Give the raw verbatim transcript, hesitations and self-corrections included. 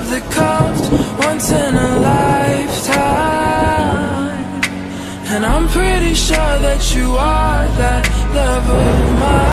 that comes once in a lifetime. And I'm pretty sure that you are that love of mine.